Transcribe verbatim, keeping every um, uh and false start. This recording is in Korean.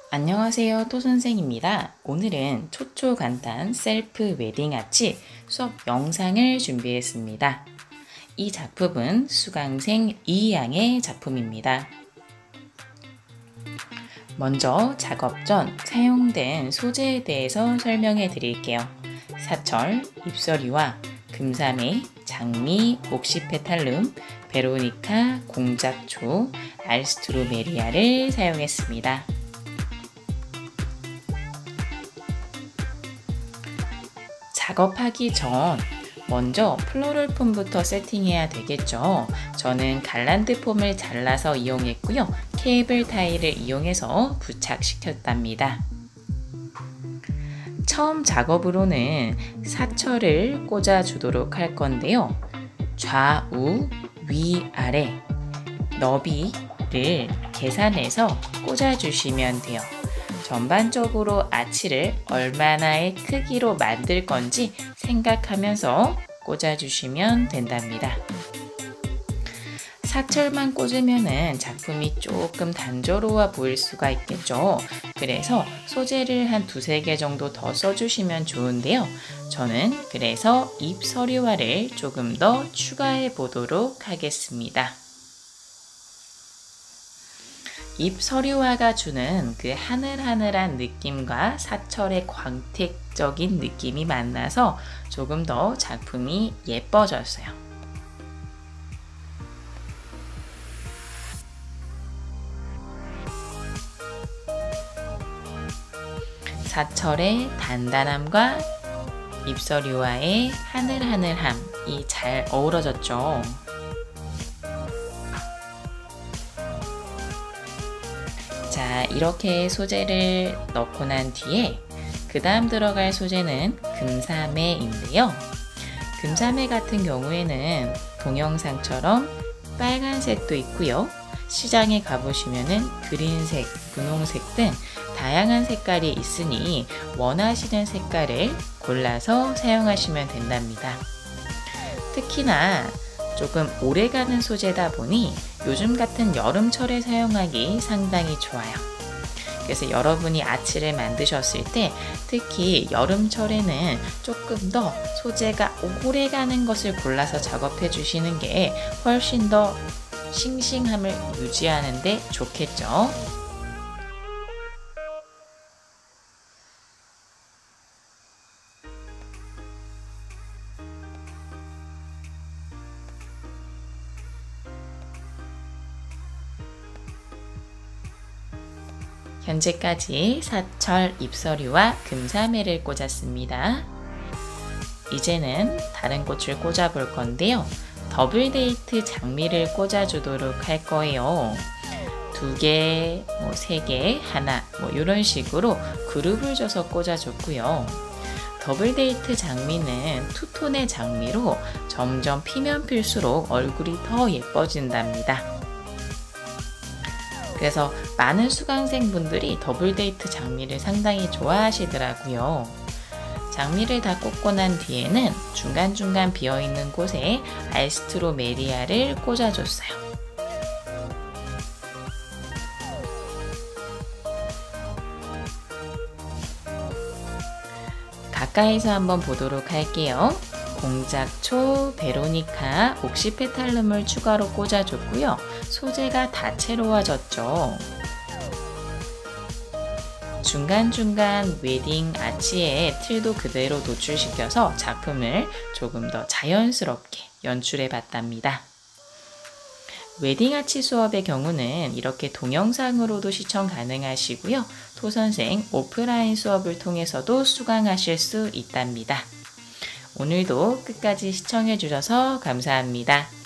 안녕하세요, 토선생입니다. 오늘은 초초간단 셀프 웨딩 아치 수업 영상을 준비했습니다. 이 작품은 수강생 이양의 작품입니다. 먼저 작업 전 사용된 소재에 대해서 설명해 드릴게요. 사철, 잎서리와 금사매, 장미, 옥시페탈룸, 베로니카, 공작초, 알스트로메리아를 사용했습니다. 작업하기 전 먼저 플로럴 폼부터 세팅해야 되겠죠. 저는 갈란드 폼을 잘라서 이용했고요. 케이블 타일을 이용해서 부착시켰답니다. 처음 작업으로는 사철을 꽂아 주도록 할 건데요. 좌우, 위아래 너비를 계산해서 꽂아 주시면 돼요. 전반적으로 아치를 얼마나의 크기로 만들 건지 생각하면서 꽂아주시면 된답니다. 사철만 꽂으면 작품이 조금 단조로워 보일 수가 있겠죠. 그래서 소재를 한 두세 개 정도 더 써주시면 좋은데요. 저는 그래서 잎서리화를 조금 더 추가해 보도록 하겠습니다. 잎서리화가 주는 그 하늘하늘한 느낌과 사철의 광택적인 느낌이 만나서 조금 더 작품이 예뻐졌어요. 사철의 단단함과 잎서리화의 하늘하늘함이 잘 어우러졌죠. 자, 이렇게 소재를 넣고 난 뒤에 그 다음 들어갈 소재는 금사매인데요. 금사매 같은 경우에는 동영상처럼 빨간색도 있고요. 시장에 가보시면은 그린색, 분홍색 등 다양한 색깔이 있으니 원하시는 색깔을 골라서 사용하시면 된답니다. 특히나 조금 오래가는 소재다 보니 요즘 같은 여름철에 사용하기 상당히 좋아요. 그래서 여러분이 아치를 만드셨을 때 특히 여름철에는 조금 더 소재가 오래가는 것을 골라서 작업해 주시는 게 훨씬 더 싱싱함을 유지하는 데 좋겠죠. 현재까지 사철, 잎서리와 금사매를 꽂았습니다. 이제는 다른 꽃을 꽂아 볼 건데요. 더블 데이트 장미를 꽂아 주도록 할 거예요. 두 개, 뭐 세 개, 하나, 뭐 이런 식으로 그룹을 줘서 꽂아 줬고요. 더블 데이트 장미는 투톤의 장미로 점점 피면 필수록 얼굴이 더 예뻐진답니다. 그래서 많은 수강생분들이 더블 데이트 장미를 상당히 좋아하시더라고요. 장미를 다 꽂고 난 뒤에는 중간중간 비어있는 곳에 알스트로메리아를 꽂아줬어요. 가까이서 한번 보도록 할게요. 공작초, 베로니카, 옥시페탈룸을 추가로 꽂아줬고요. 소재가 다채로워졌죠. 중간중간 웨딩 아치의 틀도 그대로 노출시켜서 작품을 조금 더 자연스럽게 연출해 봤답니다. 웨딩 아치 수업의 경우는 이렇게 동영상으로도 시청 가능하시고요. 토선생 오프라인 수업을 통해서도 수강하실 수 있답니다. 오늘도 끝까지 시청해 주셔서 감사합니다.